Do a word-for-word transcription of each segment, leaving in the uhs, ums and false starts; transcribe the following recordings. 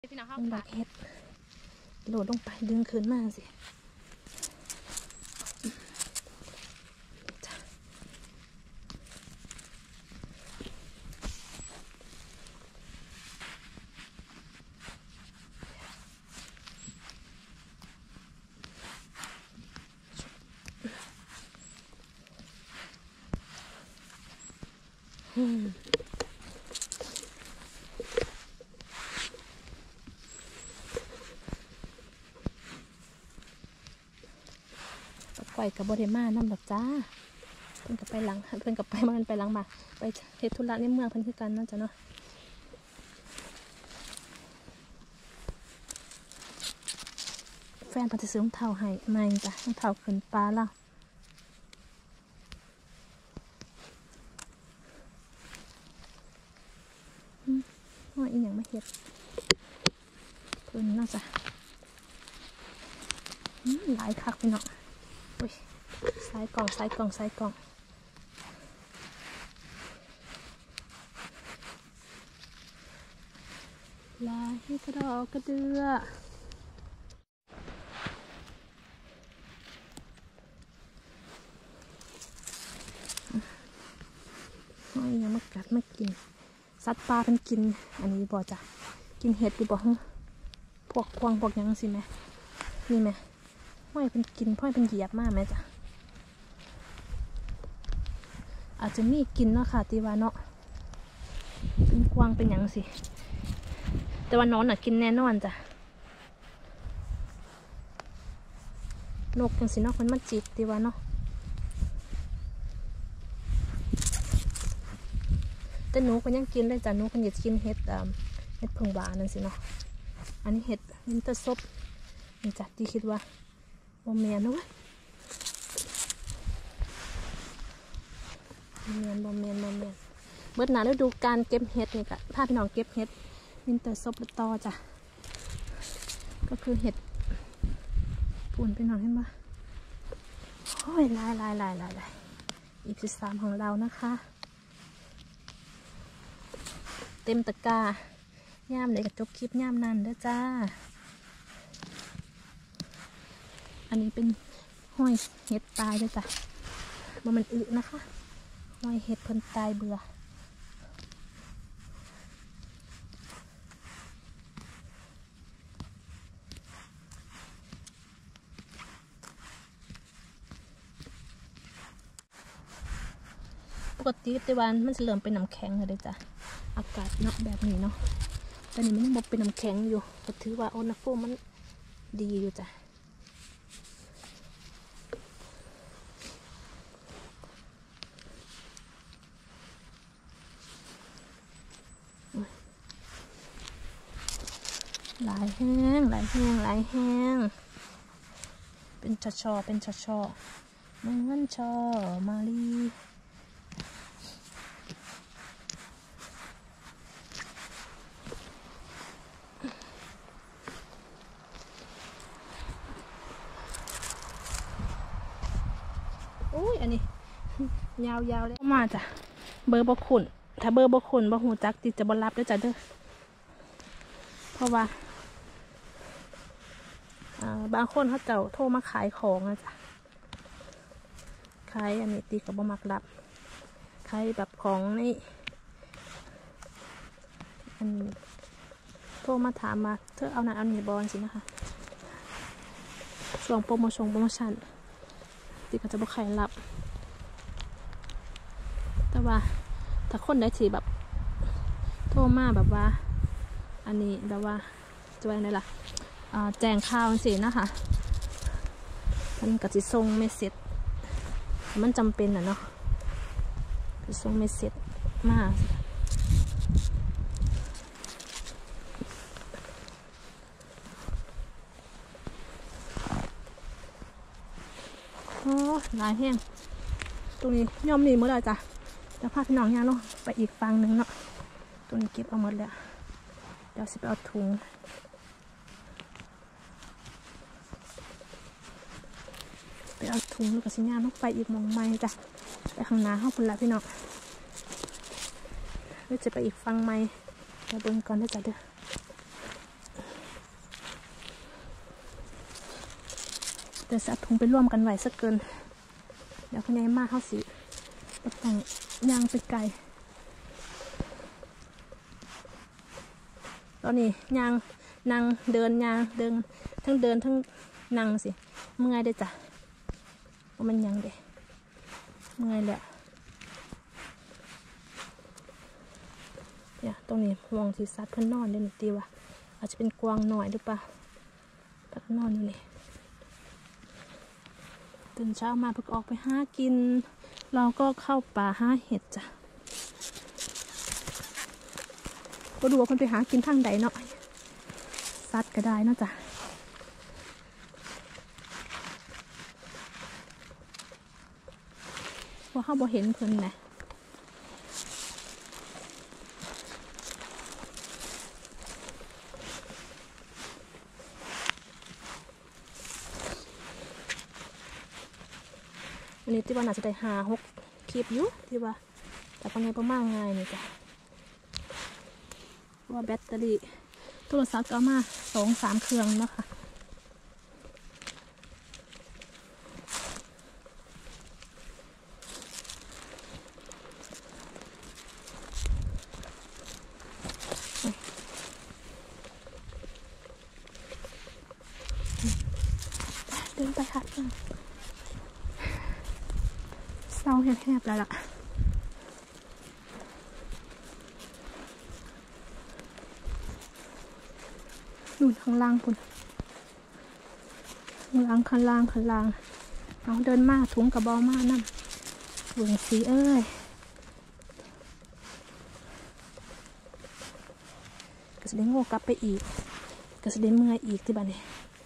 พี่น้องเข้าดอกเห็ดโหลดลงไปดึงขึ้นมาสิอืมปล่อยกับบริมาน้ำดอกจ้าเพิ่นกับไปหลังเพิ่นกับไปมันไปหลังมาไปเฮ็ดธุระในเมืองเพิ่นคือกันนั่นจ้ะเนาะแฟนเพิ่นจะซื้อรองเท้าให้ใหม่จ้ะรองเท้าขึ้นปลาแล้วว่าอีหยังมาเฮ็ดเพิ่นน่าจะหลายคักพี่เนาะอุ้ยสายกล่องสายกล่องสายกล่องลายให้กระดอกกระเดือห้อยยังมากัดมากินสัตว์ปลาเป็นกินอันนี้บ่จ้ะกินเห็ดดีบ่ฮะพวกควางพวกยังสิไหมนี่ไหมห้อยเป็นกินห้อยเป็นเหยียบมากไหมจ้ะอาจจะมีกินเนาะค่ะตีวาเนาะเป็นควางเป็นยังสิแต่ว่านอนน่ะกินแน่นอนจ้ะนกยังสิเนาะมันมันจิกตีวาเนาะแต่หนูก็ยังกินเลยจ้ะหนูก็อยากกินเห็ดเห็ดผงหวานนั่นสิเนาะอันนี้เห็ดวินเตอร์ซบนี่จ้ะที่คิดว่าโมเมนนะวะโมเมนโมเมนโมเมนเมื่อหนาฤดูการเก็บเห็ดนี่กะถ้าพี่น้องเก็บเห็ดวินเตอร์ซบต่อจ้ะก็คือเห็ดปุ่นพี่น้องเห็นปะโอ้ยลายลายลายลายลายอีพีสามของเรานะคะเต็มตะกร้าย่ามเลยกับจบคลิปย่ามนั่นเด้อจ้าอันนี้เป็นห้อยเห็ดตายด้วยจ้ะมันมันอึนะคะห้อยเห็ดเพิ่นตายเบื่อปกติแต่วันมันจะเริ่มเป็นน้ำแข็งเลยจ้ะอากาศเนาะแบบนี้เนาะตอนนี้มันยังบอกเป็นน้ำแข็งอยู่ก็ถือว่าอุณหภูมิมันดีอยู่จ้ะหลายแห้งหลายแห้งหลายแห้งเป็นชอชอเป็นชอชอเหมือนชอมาลีอุ้ยอันนี้ยาวๆเลยมาจ้ะเบอร์บขุนถ้าเบอร์บขุนบะหูจักติดจะบรับด้วยจ้ะเด้อเพราะว่าบางคนเขาเจ้าโทรมาขายของนะจ๊ะขายอันนี้ตีกับบะมักรับขายแบบของนี่อันนี้โทรมาถามมาเธอเอาหนังเอาหนีบอลสินะคะช่วงโปรโมชั่นโปรโมชั่นตีก็จะบอกใครรับแต่ว่าถ้าคนได้ทีแบบโทรมาแบบว่าอันนี้แบบว่าจะว่าไงล่ะแจ้งข่าวสินะคะมันก็จะส่งเมสเซจมันจำเป็นนะเนาะจะส่งเมสเซจมาโอ้หลายแห้งตรงนี้ย่อมมีหมดเลยจ้ะแล้วพาพี่น้องย่างลงไปอีกฝั่งหนึ่งเนาะตรงนี้เก็บเอาหมดแล้วเดี๋ยวสิไปเอาถุงไปเอาถุงแล้วก็สิญาณต้องไปอีกมองไม้จ้ะไปข้างหน้าห้องคนละพี่น้องเราจะไปอีกฟังไม้เดี๋ยวเบิ่งก่อนได้จ้ะเด้อแต่สัตว์ถุงไปร่วมกันไหวสักเกินเดี๋ยวคนนี้มาเข้าสิต้องย่างไปไกลตอนนี้ย่างนั่งเดินย่างเดินทั้งเดินทั้งนั่งสิเมื่อยได้จ้ะว่ามันยังเด้เมื่อยแหละเนี่ยตรงนี้มองที่สัตว์เพิ่นนอนเดี๋ยวหนูตีว่าอาจจะเป็นกวางหน่อยหรือเปล่าแต่นอนอยู่นี่ตื่นเช้ามาเพิ่งออกไปหากินเราก็เข้าป่าหาเห็ดจ้ะก็ดูว่าคนไปหากินทางใดเนาะสัตว์ก็ได้เนาะจ้ะว่าเขาบ่เห็นเพิ่นนะวันนี้ที่ว่าน่าจะได้หาหกคลิปอยู่ที่ว่าแต่คนนี้ประมาณง่ายนี่จ้ะว่าแบตเตอรี่โทรศัพท์ก็มาสองสามเครื่องเนาะค่ะเดินไปค่ะเศร้าแหบๆแล้วล่ะดูข้างล่างคุณข้างล่างข้างล่างข้างล่างเอาเดินมาถุงกระบอกมานั่นหวงสีเอ้ยก็จะได้โง่กลับไปอีกก็จะได้เมื่อยอีกที่บ้านนี้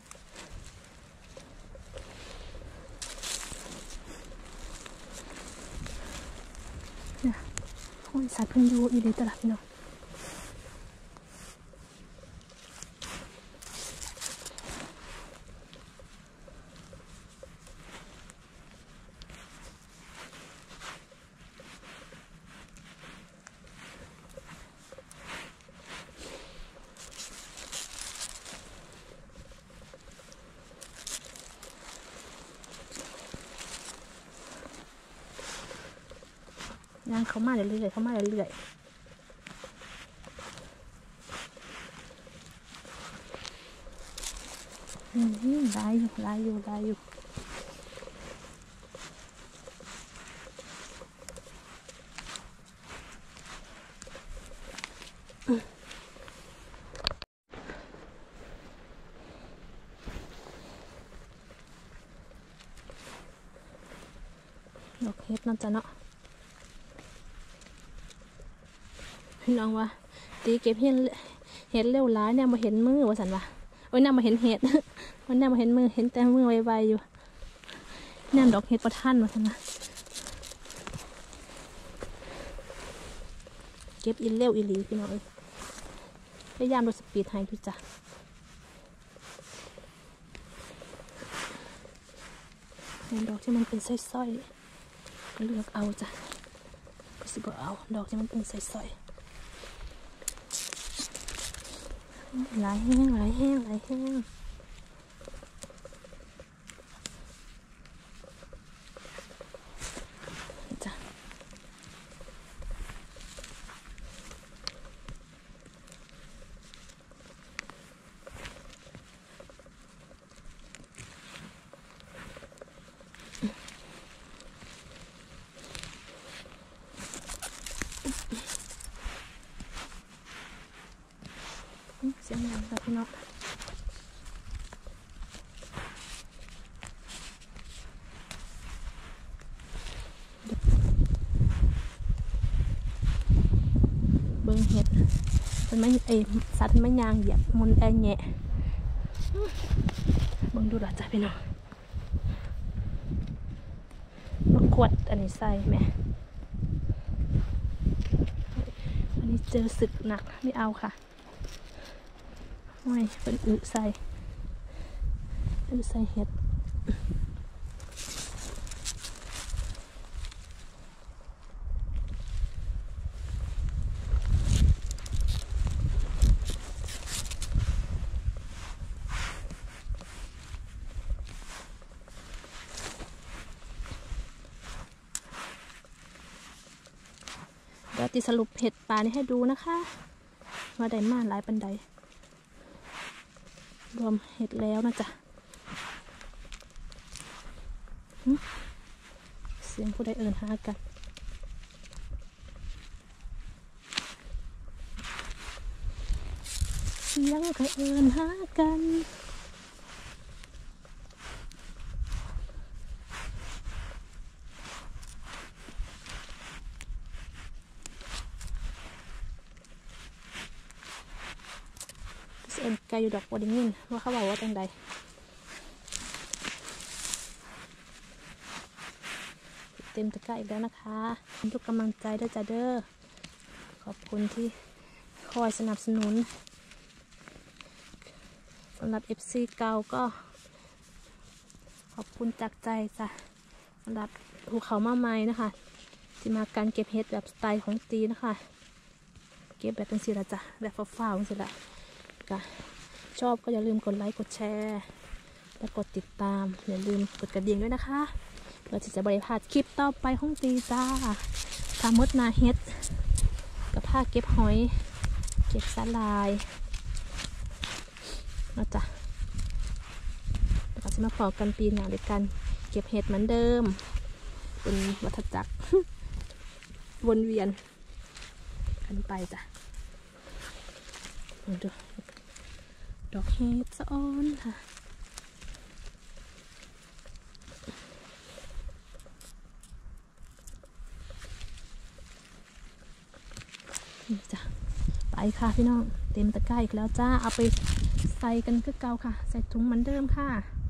เนี่ยโอ้ยสัตว์เพิ่งอยู่อีเลยตลาดเนาะย่างเขามาเรื่อยๆเขามาเรื่อยๆอืมลายอยู่ลายอยู่ลายอยู่ดอกเห็ดนั่นจ้ะเนาะพี่น้องว่าตีเก็บเห็ดเห็ดเร็วร้ายเนี่ยมาเห็นมือว่าสันวะโอ้ยเนี่ยมาเห็นเห็ดวันนี้มาเห็นมือเห็นแต่มือไวๆอยู่เนี่ยดอกเห็ดประทันว่าสันวะเก็บอินเร็วอิลีพี่น้องพยายามลดสปีดให้ดูจ้ะเนี่ยดอกที่มันเป็นสร้อยๆก็เลือกเอาจ้ะก็สิบ่เอาดอกที่มันเป็นสร้อยๆหลายแห้งหลายแห้งหลายแห้งจ้ะเสียงดังค่ะพี่น้องเบิ้งเห็ดมันไม่เอสัตว์ไม่ยางเหยียบมุนแอแงะเบิ้งดูหล่ะจ้ะพี่น้องมาขวดอันนี้ใส่แม่อันนี้เจอศึกหนักไม่เอาค่ะไม่เป็นอึใส่อึใส่เห็ดติสรุปเห็ดป่านี้ให้ดูนะคะว่าได้มาหลายปันใดรวมเห็ดแล้วนะจ๊ะเสียงผู้ใดเอิญหากันเสียงใครเอิญหากันเอ็นไกอยู่ดอกบอดิ้งนว่าเขาบอกว่าจังใดเต็มตะกร้าอีกแล้วนะคะทุกกำลังใจด้วยจ้าเด้อขอบคุณที่คอยสนับสนุนสำหรับ เอฟ ซี เก่าก็ขอบคุณจากใจจ้ะสำหรับภูเขามาใหม่นะคะที่มาการเก็บเห็ดแบบสไตล์ของตีนะคะเก็บแบบเป็นสีละจ้ะแบบฟ้าๆเป็นสีละชอบก็อย่าลืมกดไลค์กดแชร์และกดติดตามอย่าลืมกดกระดิ่งด้วยนะคะเพื่อที่จะบริพลาดคลิปต่อไปของตีจ้าทำมดนาเฮ็ดกับผ้าเก็บหอยเก็บสาลายนะจ๊ะแล้วก็จะมาพอกันปีหน้าด้วยกันเก็บเห็ดเหมือนเดิมเป็นวัฏจักร วนเวียนกันไปจ้ะดูดอกเห็ดสะอ้อนค่ะนี่จ้ะไปค่ะพี่น้องเต็มตะกร้าอีกแล้วจ้าเอาไปใส่กันคือเก่าค่ะใส่ถุงเหมือนเดิมค่ะ